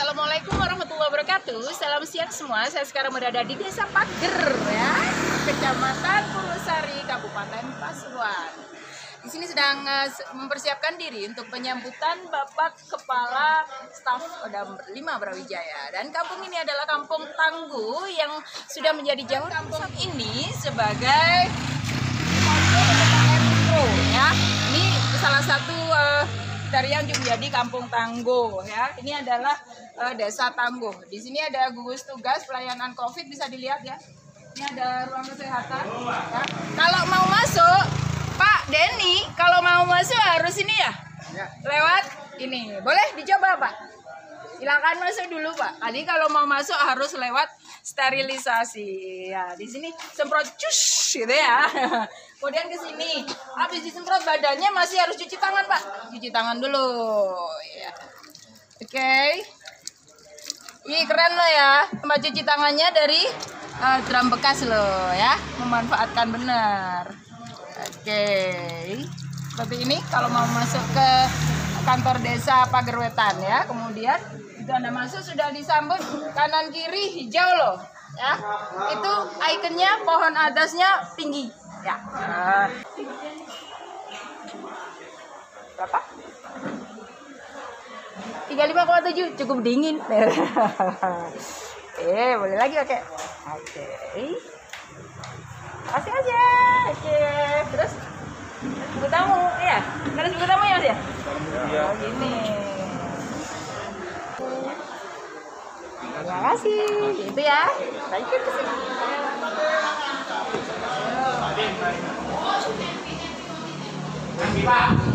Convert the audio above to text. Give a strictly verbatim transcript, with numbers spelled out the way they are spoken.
Assalamualaikum warahmatullahi wabarakatuh. Salam siang semua. Saya sekarang berada di Desa Pager, ya, Kecamatan Purwosari, Kabupaten Pasuruan. Di sini sedang uh, mempersiapkan diri untuk penyambutan Bapak Kepala Staf Kodam lima Brawijaya. Dan kampung ini adalah Kampung Tangguh yang sudah menjadi jauh kampung ini sebagai Pro, ya. Ini salah satu uh, dari yang menjadi Kampung Tangguh, ya. Ini adalah uh, Desa Tangguh. Di sini ada gugus tugas pelayanan COVID, bisa dilihat ya. Ini ada ruang kesehatan. Ya. Kalau mau masuk, Pak Denny, kalau mau masuk harus ini ya? Ya. Lewat ini. Boleh dicoba, Pak? Silakan masuk dulu, Pak. Tadi kalau mau masuk harus lewat sterilisasi. Ya, di sini semprot cus gitu ya. Kemudian ke sini. Habis disemprot badannya masih harus cuci tangan, Pak. Cuci tangan dulu. Ya. Oke. Okay. Ih, keren loh ya. Tempat cuci tangannya dari uh, drum bekas loh ya. Memanfaatkan benar. Oke. Okay. Seperti ini kalau mau masuk ke kantor desa Pagerwetan ya. Kemudian itu Anda masuk sudah disambut kanan kiri hijau loh ya. Itu ikonnya pohon atasnya tinggi ya. Nah. Berapa? tiga puluh lima koma tujuh, cukup dingin. Eh, boleh lagi oke. Oke. Kasih aja. Oke. Terus buku tamu ya. Terus buku tamu ya Mas ya? Iya. Oh, gini. Terima kasih. Itu ya. Lanjut ke sini. Pak.